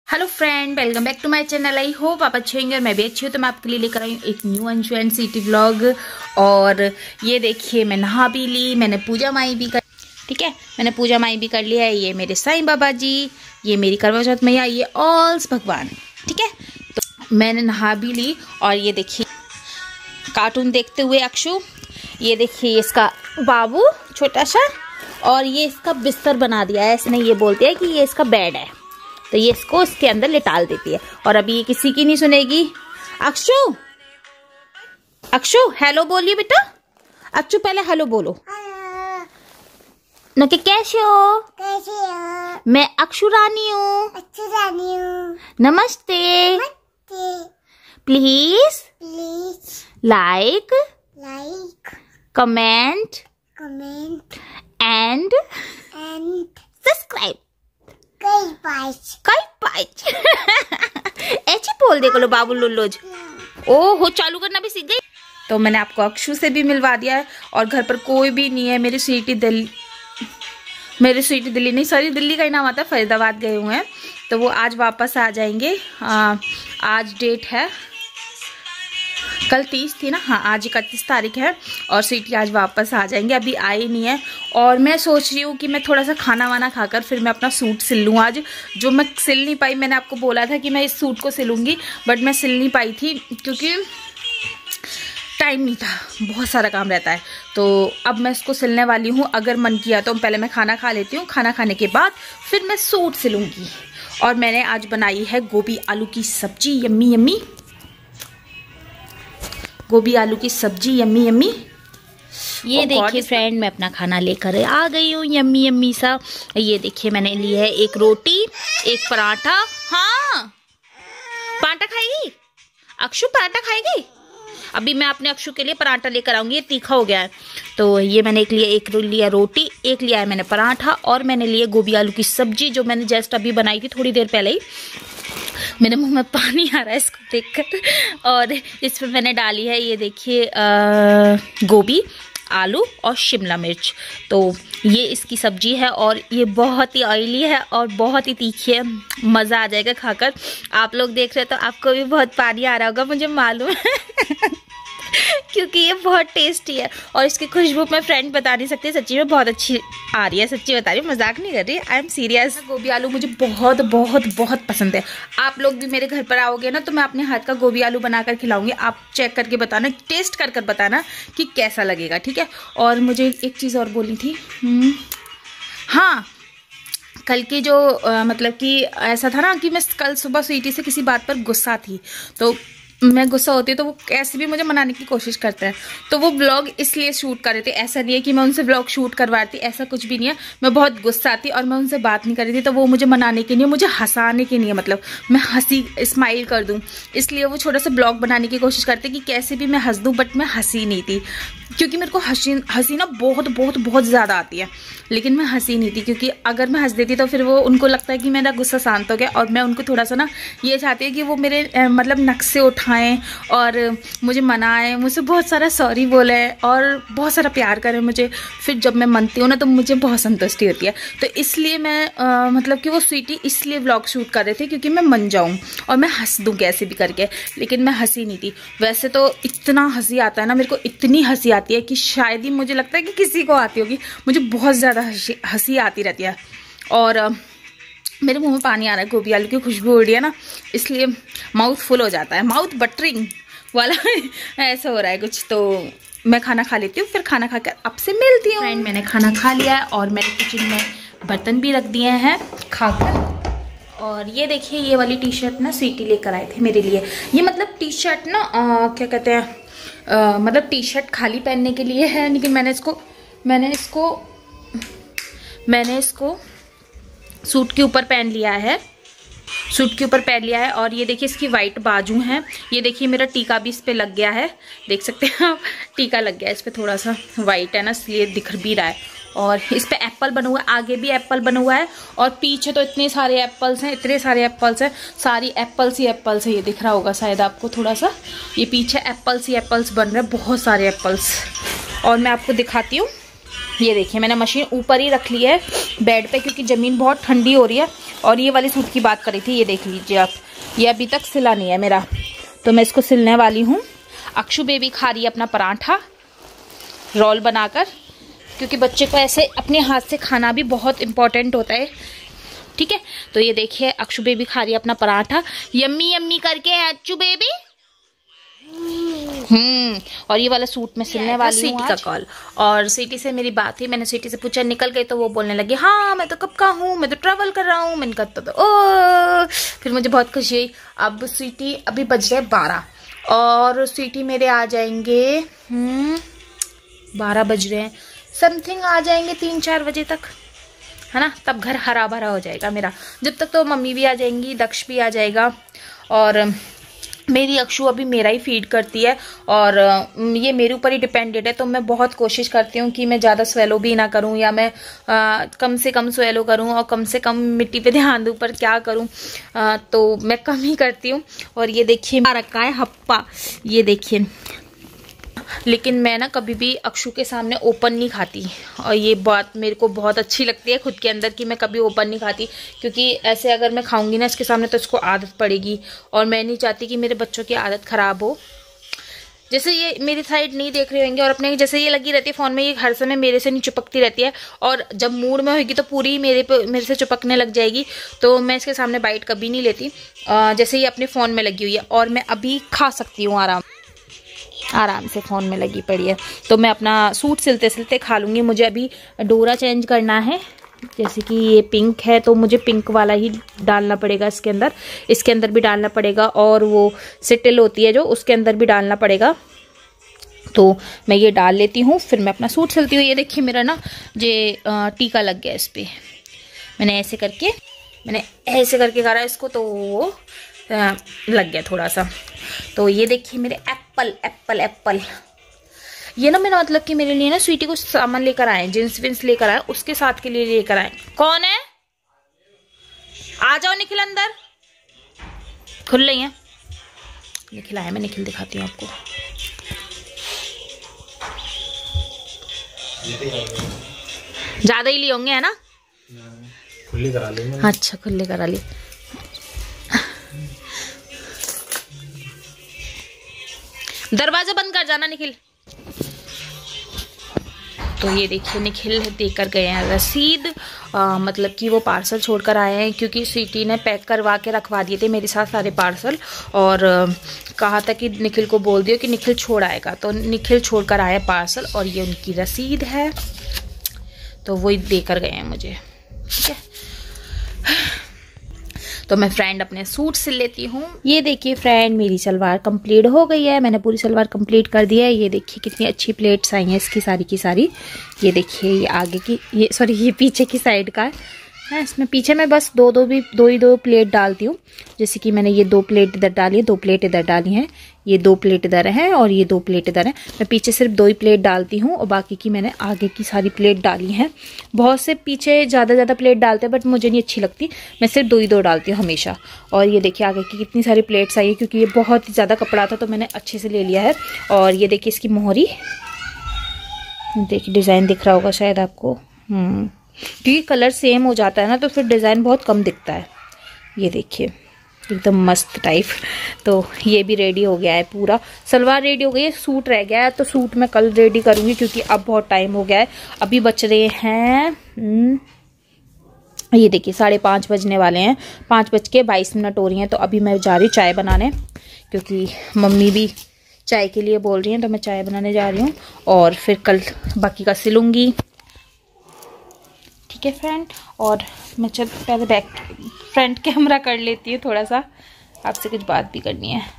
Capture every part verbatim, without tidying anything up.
Hello friend, welcome back to my channel. I hope आप अच्छे होंगे और मैं भी अच्छी हूँ। तो मैं आपके लिए लेकर आई हूँ एक new Anshu and city vlog. और ये देखिए, मैं नहा भी ली, मैंने पूजा माई भी कर, ठीक है, मैंने पूजा माई भी कर लिया है। ये मेरे साईं बाबा जी, ये मेरी करवा चौथ मैया, ये ऑल्स भगवान, ठीक है। तो मैंने नहा भी ली और ये देखिए कार्टून देखते हुए अक्षु, ये देखिए इसका बाबू छोटा सा, और ये इसका बिस्तर बना दिया है इसने। ये बोलते हैं कि ये इसका बेड है, तो ये इसको इसके अंदर लिटाल देती है। और अभी ये किसी की नहीं सुनेगी। अक्षु, अक्षु हेलो बोलिए बेटा। अक्षु पहले हेलो बोलो न। कि कैसे हो? कैसे हो? मैं अक्षु रानी हूँ। अक्षु रानी हूँ। नमस्ते। Please please like like comment comment and and subscribe. कई पाँच कई पाँच ऐसे बोल दे करो बाबू लुल्लोज। ओ हो, चालू करना भी सीख गई। तो मैंने आपको अक्षु से भी मिलवा दिया है और घर पर कोई भी नहीं है। मेरी स्वीटी दिल्ली, मेरी स्वीटी दिल्ली नहीं, सॉरी दिल्ली का ही नाम आता है, फरीदाबाद गए हुए हैं। तो वो आज वापस आ जाएंगे। आ, आज डेट है, कल तीस थी ना, हाँ आज इकतीस तारीख है और स्वीटी आज वापस आ जाएंगे। अभी आई नहीं है और मैं सोच रही हूँ कि मैं थोड़ा सा खाना वाना खाकर फिर मैं अपना सूट सिल लूँ आज, जो मैं सिल नहीं पाई। मैंने आपको बोला था कि मैं इस सूट को सिलूँगी, बट मैं सिल नहीं पाई थी क्योंकि टाइम नहीं था, बहुत सारा काम रहता है। तो अब मैं इसको सिलने वाली हूँ। अगर मन किया तो पहले मैं खाना खा लेती हूँ, खाना खाने के बाद फिर मैं सूट सिलूँगी। और मैंने आज बनाई है गोभी आलू की सब्जी, यम्मी यम्मी गोभी आलू की सब्जी, यम्मी यम्मी। ये देखिए फ्रेंड, मैं अपना खाना लेकर आ गई हूँ, यम्मी यम्मी सा। ये देखिए मैंने ली है एक रोटी, एक पराठा। हाँ पराठा खाएगी अक्षु? पराठा खाएगी? अभी मैं अपने अक्षु के लिए पराठा लेकर आऊंगी, ये तीखा हो गया है। तो ये मैंने एक लिया, एक लिया रोटी, एक लिया है मैंने पराठा, और मैंने लिए गोभी आलू की सब्जी जो मैंने जस्ट अभी बनाई थी थोड़ी देर पहले ही। मेरे मुंह में पानी आ रहा है इसको देखकर। और इसमें मैंने डाली है, ये देखिए गोभी, आलू और शिमला मिर्च। तो ये इसकी सब्जी है और ये बहुत ही ऑयली है और बहुत ही तीखी है। मज़ा आ जाएगा खाकर। आप लोग देख रहे हो तो आपको भी बहुत पानी आ रहा होगा, मुझे मालूम है क्योंकि ये बहुत टेस्टी है और इसकी खुशबू मैं फ्रेंड बता नहीं सकती, सच्ची में बहुत अच्छी आ रही है। सच्ची बता रही हूँ, मजाक नहीं कर रही, आई एम सीरियस। गोभी आलू मुझे बहुत बहुत बहुत पसंद है। आप लोग भी मेरे घर पर आओगे ना तो मैं अपने हाथ का गोभी आलू बनाकर खिलाऊंगी। आप चेक करके बताना, टेस्ट कर कर बताना कि कैसा लगेगा, ठीक है। और मुझे एक चीज़ और बोलनी थी। हाँ, कल की जो आ, मतलब कि ऐसा था ना कि मैं कल सुबह स्वीटी से किसी बात पर गुस्सा थी, तो मैं गुस्सा होती है तो वो कैसे भी मुझे मनाने की कोशिश करते हैं। तो वो ब्लॉग इसलिए शूट कर रहे थे, ऐसा नहीं है कि मैं उनसे ब्लॉग शूट करवाती, ऐसा कुछ भी नहीं है। मैं बहुत गुस्सा थी और मैं उनसे बात नहीं कर रही थी, तो वो मुझे मनाने के लिए, मुझे हंसाने के लिए, मतलब मैं हंसी स्माइल कर दूं, इसलिए वो छोटा सा ब्लॉग बनाने की कोशिश करते कि कैसे भी मैं हंस दूं, बट मैं हंसी नहीं थी क्योंकि मेरे को हंसी हंसी ना बहुत बहुत बहुत ज़्यादा आती है। लेकिन मैं हंसी नहीं थी क्योंकि अगर मैं हंस देती तो फिर वो, उनको लगता है कि मेरा गुस्सा शांत हो गया। और मैं उनको थोड़ा सा ना ये चाहती है कि वो मेरे ए, मतलब नक्शे उठाएं और मुझे मनाएं, मुझसे बहुत सारा सॉरी बोले और बहुत सारा प्यार करें मुझे। फिर जब मैं मनती हूँ ना तो मुझे बहुत संतुष्टि होती है। तो इसलिए मैं आ, मतलब कि वो स्वीटी इसलिए व्लॉग शूट कर रहे थे क्योंकि मैं मन जाऊँ और मैं हंस दूँ कैसे भी करके। लेकिन मैं हंसी नहीं थी। वैसे तो इतना हंसी आता है ना मेरे को, इतनी हंसी आती है कि शायद ही मुझे लगता है कि किसी को आती होगी। मुझे बहुत ज़्यादा हंसी आती रहती है और आ, मेरे मुंह में पानी आ रहा है। गोभी आलू की खुशबू उड़ रही है ना, इसलिए माउथ फुल हो जाता है, माउथ बटरिंग वाला ऐसा हो रहा है कुछ। तो मैं खाना खा लेती हूँ, फिर खाना खाकर आपसे मिलती हूँ। फ्रेंड, मैंने खाना खा लिया है और मैंने किचन में बर्तन भी रख दिए हैं खाकर। और ये देखिए, ये वाली टी शर्ट ना स्वीटी लेकर आए थे मेरे लिए। ये मतलब टी शर्ट ना आ, क्या कहते हैं, आ, मतलब टी शर्ट खाली पहनने के लिए है, लेकिन मैंने इसको मैंने इसको मैंने इसको सूट के ऊपर पहन लिया है, सूट के ऊपर पहन लिया है। और ये देखिए इसकी वाइट बाजू हैं। ये देखिए मेरा टीका भी इस पे लग गया है, देख सकते हैं आप, टीका लग गया है इस पे, थोड़ा सा वाइट है ना इसलिए दिख भी रहा है। और इस पे एप्पल बना हुआ है, आगे भी एप्पल बना हुआ है और पीछे तो इतने सारे एप्पल्स हैं, इतने सारे एप्पल्स हैं, सारी एप्पल्स ही एप्पल्स है। ये दिख रहा होगा शायद आपको थोड़ा सा, ये पीछे एप्पल्स ही एप्पल्स बन रहे हैं, बहुत सारे एप्पल्स। और मैं आपको दिखाती हूँ, ये देखिए मैंने मशीन ऊपर ही रख ली है बेड पे क्योंकि ज़मीन बहुत ठंडी हो रही है और ये वाली सूट की बात करी थी, ये देख लीजिए आप, ये अभी तक सिला नहीं है मेरा, तो मैं इसको सिलने वाली हूँ। अक्षु बेबी खा रही है अपना पराठा रोल बनाकर, क्योंकि बच्चे को ऐसे अपने हाथ से खाना भी बहुत इम्पोर्टेंट होता है, ठीक है। तो ये देखिए अक्षु बेबी खा रही है अपना पराठा यम्मी यम्मी करके, अक्षु बेबी। हम्म और ये वाला सूट मैं सिलने वाली हूँ। का कॉल और सिटी से मेरी बात हुई, मैंने सिटी से पूछा निकल गई, तो वो बोलने लगी हाँ मैं तो कब का हूँ, मैं तो ट्रैवल कर रहा हूँ। मैंने कहा तो ओ, फिर मुझे बहुत खुशी हुई। अब सिटी अभी बज रहे बारह और सिटी मेरे आ जाएंगे, हम्म बारह बज रहे हैं समथिंग, आ जाएंगे तीन चार बजे तक, है ना। तब घर हरा भरा हो जाएगा मेरा। जब तक तो मम्मी भी आ जाएंगी, दक्ष भी आ जाएगा, और मेरी अक्षु अभी मेरा ही फीड करती है और ये मेरे ऊपर ही डिपेंडेड है। तो मैं बहुत कोशिश करती हूँ कि मैं ज़्यादा स्वेलो भी ना करूँ, या मैं आ, कम से कम स्वेलो करूँ और कम से कम मिट्टी पे ध्यान दूँ, पर क्या करूँ, आ, तो मैं कम ही करती हूँ। और ये देखिए रखा है हप्पा, ये देखिए। लेकिन मैं ना कभी भी अक्षु के सामने ओपन नहीं खाती, और ये बात मेरे को बहुत अच्छी लगती है खुद के अंदर कि मैं कभी ओपन नहीं खाती, क्योंकि ऐसे अगर मैं खाऊंगी ना इसके सामने तो इसको आदत पड़ेगी, और मैं नहीं चाहती कि मेरे बच्चों की आदत ख़राब हो। जैसे ये मेरी साइड नहीं देख रहे होंगे और अपने जैसे ये लगी रहती है फ़ोन में, ये हर समय मेरे से नहीं चिपकती रहती है, और जब मूड में होगी तो पूरी मेरे पे मेरे से चिपकने लग जाएगी। तो मैं इसके सामने बाइट कभी नहीं लेती, जैसे ये अपने फ़ोन में लगी हुई है, और मैं अभी खा सकती हूँ आराम आराम से, फ़ोन में लगी पड़ी है। तो मैं अपना सूट सिलते सिलते खा लूँगी। मुझे अभी डोरा चेंज करना है, जैसे कि ये पिंक है तो मुझे पिंक वाला ही डालना पड़ेगा इसके अंदर, इसके अंदर भी डालना पड़ेगा, और वो सिटिल होती है जो उसके अंदर भी डालना पड़ेगा। तो मैं ये डाल लेती हूँ, फिर मैं अपना सूट सिलती हूँ। ये देखिए मेरा ना ये टीका लग गया इस पर, मैंने ऐसे करके मैंने ऐसे करके करा इसको, तो वो लग गया थोड़ा सा। तो ये देखिए मेरे एप्पल एप्पल एप्पल, ये ना मेरा मतलब कि मेरे लिए ना स्वीटी को सामान लेकर आए, जींस विंस लेकर आए, उसके साथ के लिए लेकर आए। कौन है? आ जाओ निखिल अंदर, खुल रही है। निखिल आया, मैं निखिल दिखाती हूँ आपको। ज्यादा ही लिए होंगे, है ना? खुली करा ली। अच्छा खुले करा ली। दरवाजा बंद कर जाना निखिल। तो ये देखिए निखिल देकर गए हैं रसीद, आ, मतलब कि वो पार्सल छोड़कर आए हैं, क्योंकि स्वीटी ने पैक करवा के रखवा दिए थे मेरे साथ सारे पार्सल, और आ, कहा था कि निखिल को बोल दियो कि निखिल छोड़ आएगा। तो निखिल छोड़कर आया पार्सल, और ये उनकी रसीद है, तो वही देकर गए हैं मुझे, ठीक है। तो मैं फ्रेंड अपने सूट सिल लेती हूँ। ये देखिए फ्रेंड मेरी सलवार कंप्लीट हो गई है, मैंने पूरी सलवार कंप्लीट कर दी है। ये देखिए कितनी अच्छी प्लेट्स आई हैं इसकी सारी की सारी। ये देखिए ये आगे की, ये सॉरी ये पीछे की साइड का है, इसमें पीछे मैं बस दो दो भी दो ही दो प्लेट डालती हूँ। जैसे कि मैंने ये दो प्लेट इधर डाली है, दो प्लेट इधर डाली हैं, ये दो प्लेट इधर है और ये दो प्लेट इधर है। मैं पीछे सिर्फ दो ही प्लेट डालती हूँ और बाकी की मैंने आगे की सारी प्लेट डाली हैं। बहुत से पीछे ज़्यादा ज़्यादा प्लेट डालते हैं बट मुझे नहीं अच्छी लगती, मैं सिर्फ दो ही दो डालती हूँ हमेशा। और ये देखिए आगे की कितनी सारी प्लेट्स आई है, क्योंकि ये बहुत ही ज़्यादा कपड़ा था तो मैंने अच्छे से ले लिया है। और ये देखिए इसकी मोहरी, देखिए डिज़ाइन दिख रहा होगा शायद आपको, हम्म क्योंकि कलर सेम हो जाता है ना तो फिर डिज़ाइन बहुत कम दिखता है। ये देखिए एकदम मस्त टाइप। तो ये भी रेडी हो गया है, पूरा सलवार रेडी हो गई है, सूट रह गया है तो सूट मैं कल रेडी करूँगी क्योंकि अब बहुत टाइम हो गया है। अभी बच रहे हैं, ये देखिए साढ़े पाँच बजने वाले हैं, पाँच बज के बाईस मिनट हो रही हैं। तो अभी मैं जा रही हूँ चाय बनाने, क्योंकि मम्मी भी चाय के लिए बोल रही हैं तो मैं चाय बनाने जा रही हूँ और फिर कल बाकी का सिलूँगी, ठीक है फ्रेंड। और मैं चल पहले बैक फ्रंट कैमरा कर लेती हूँ, थोड़ा सा आपसे कुछ बात भी करनी है।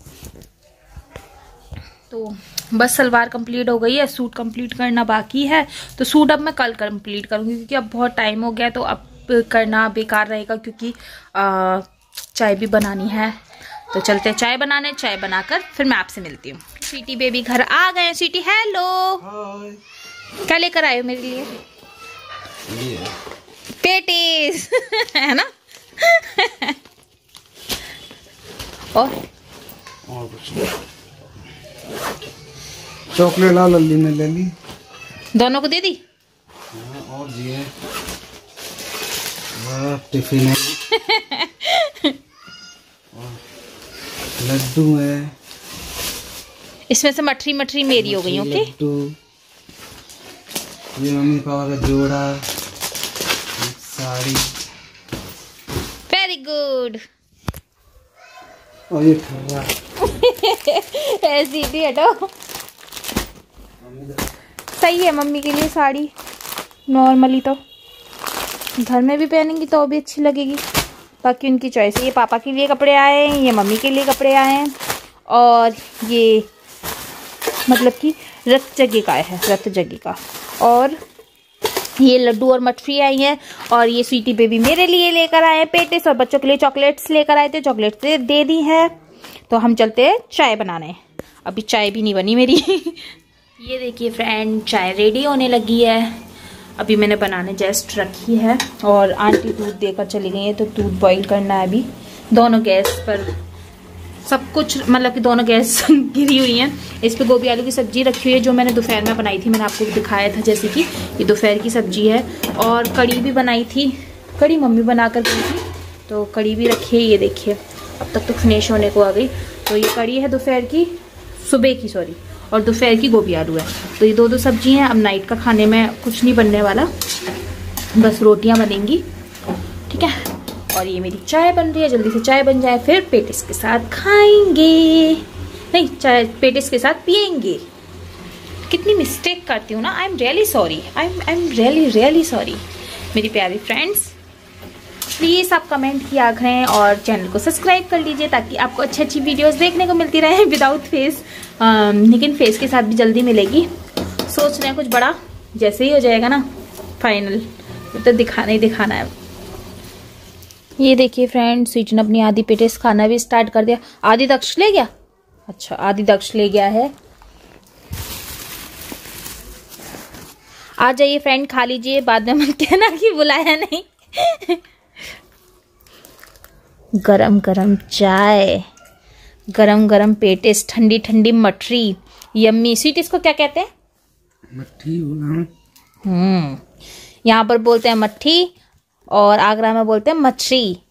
तो बस सलवार कंप्लीट हो गई है, सूट कंप्लीट करना बाकी है। तो सूट अब मैं कल कंप्लीट करूँगी क्योंकि अब बहुत टाइम हो गया, तो अब करना बेकार रहेगा क्योंकि आ, चाय भी बनानी है। तो चलते हैं चाय बनाने, चाय बनाकर फिर मैं आपसे मिलती हूँ। स्वीटी बेबी घर आ गए। स्वीटी हेलो, क्या लेकर आए हो मेरे लिए? पेटीज है ना। और और कुछ चॉकलेट ला लल्ली ने ले ली, दोनों को दे दी। हाँ, और जी है टिफिन है। लड्डू है। इसमें से मठरी मठरी मेरी हो गई। ओके, ये मम्मी पापा का जोड़ा, साड़ी। Very good. और ये ठर्रा। ऐसी थी, हटो। सही है मम्मी के लिए साड़ी, नॉर्मली तो घर में भी पहनेंगी तो भी अच्छी लगेगी, बाकी उनकी चॉइस है। ये पापा के लिए कपड़े आए हैं, ये मम्मी के लिए कपड़े आए हैं, और ये मतलब कि रत जगी का है, रत जगी का। और ये लड्डू और मठरी आई है, और ये स्वीटी बेबी मेरे लिए लेकर आए हैं पेटिस, और बच्चों के लिए चॉकलेट्स लेकर आए थे, चॉकलेट्स दे, दे दी है। तो हम चलते हैं चाय बनाने। अभी चाय भी नहीं बनी मेरी। ये देखिए फ्रेंड, चाय रेडी होने लगी है। अभी मैंने बनाने जस्ट रखी है, और आंटी दूध देकर चली गई है, तो दूध बॉईल करना है अभी। दोनों गैस पर सब कुछ, मतलब कि दोनों गैस गिरी हुई हैं। इस पे गोभी आलू की सब्जी रखी हुई है, जो मैंने दोपहर में बनाई थी, मैंने आपको दिखाया था। जैसे कि ये दोपहर की सब्जी है, और कड़ी भी बनाई थी, कड़ी मम्मी बना कर गई थी, तो कड़ी भी रखी है। ये देखिए अब तक तो फिनिश होने को आ गई। तो ये कड़ी है दोपहर की, सुबह की सॉरी, और दोपहर की गोभी आलू है। तो ये दो दो सब्जी हैं। अब नाइट का खाने में कुछ नहीं बनने वाला, बस रोटियां बनेंगी, ठीक है। और ये मेरी चाय बन रही है, जल्दी से चाय बन जाए, फिर पेटिस के साथ खाएंगे। नहीं, चाय पेटिस के साथ पियेंगे। कितनी मिस्टेक करती हूँ ना, I am really sorry, I am I am really really sorry मेरी प्यारी फ्रेंड्स। प्लीज़ आप कमेंट किया करें और चैनल को सब्सक्राइब कर लीजिए, ताकि आपको अच्छी अच्छी वीडियोस देखने को मिलती रहे विदाउट फेस, लेकिन फेस के साथ भी जल्दी मिलेगी। सोच रहे हैं कुछ बड़ा, जैसे ही हो जाएगा ना फाइनल, तो दिखाना ही दिखाना है। ये देखिए फ्रेंड, स्वीटी ने अपनी आधी पेटिस खाना भी स्टार्ट कर दिया। आधी दक्ष ले गया, अच्छा आधी दक्ष ले गया है। आ जाइए फ्रेंड, खा लीजिए, बाद में मत कहना कि बुलाया नहीं। गरम गरम चाय, गरम गरम पेटिस, ठंडी ठंडी मठरी, यम्मी। स्वीट इसको क्या कहते हैं? मट्ठी बोला। हम्म यहाँ पर बोलते हैं मट्ठी, और आगरा में बोलते हैं मछली।